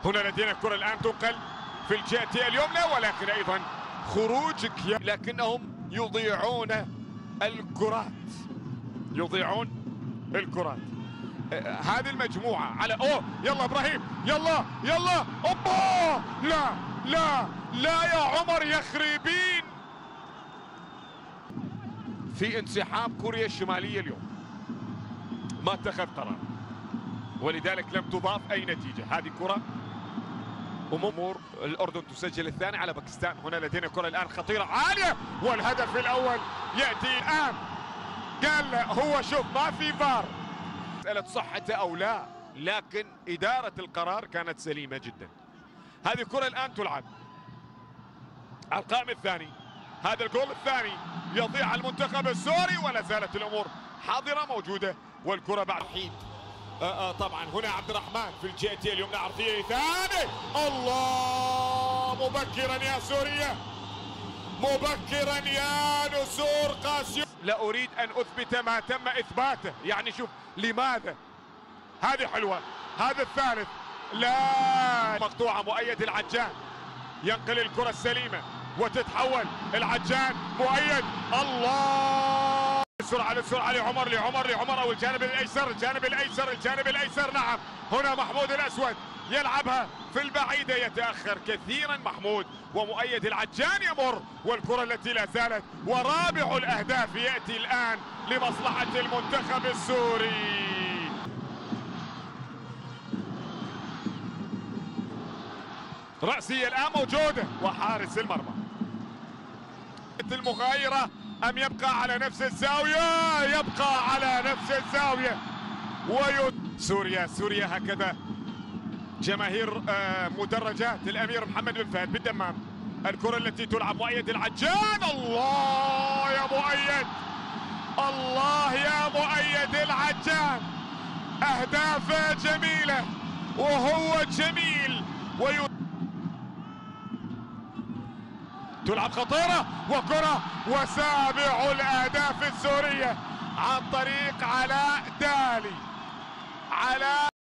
هنا لدينا الكرة الآن تنقل في الجهة اليمنى، ولكن أيضا خروج لكنهم يضيعون الكرات، يضيعون الكرات. هذه المجموعة على يلا إبراهيم، يلا اوبا، لا لا لا يا عمر، يخربين في انسحاب كوريا الشمالية اليوم، ما اتخذ قرار ولذلك لم تضاف أي نتيجة. هذه كرة أمور الأردن تسجل الثاني على باكستان. هنا لدينا كرة الآن خطيرة عالية، والهدف الأول يأتي الآن. قال هو شوف ما في فار، مسألة صحته أو لا، لكن إدارة القرار كانت سليمة جدا. هذه الكرة الآن تلعب على القائم الثاني، هذا الجول الثاني يضيع على المنتخب السوري، ولا زالت الأمور حاضرة موجودة. والكرة بعد حين طبعا هنا عبد الرحمن في الجهة اليمنى، عرضية ثانية، الله، مبكرا يا سوريا، مبكرا يا نسور قاسيو. لا أريد أن أثبت ما تم إثباته، يعني شوف لماذا. هذه حلوة، هذا الثالث، لا مقطوعة. مؤيد العجان ينقل الكرة السليمة وتتحول العجان، مؤيد، الله، السرعة لعمر أو الجانب الأيسر، نعم. هنا محمود الأسود يلعبها في البعيدة، يتأخر كثيرا محمود، ومؤيد العجان يمر، والكرة التي لا زالت، ورابع الأهداف يأتي الآن لمصلحة المنتخب السوري. رأسية الآن موجودة، وحارس المرمى المغايرة أم يبقى على نفس الزاوية؟ يبقى على نفس الزاوية. سوريا هكذا جماهير مدرجات الأمير محمد بن فهد بالدمام. الكرة التي تلعب مؤيد العجان، الله يا مؤيد، الله يا مؤيد العجان، أهدافه جميلة وهو جميل. تلعب خطيرة وكرة، وسابع الأهداف السورية عن طريق علاء دالي.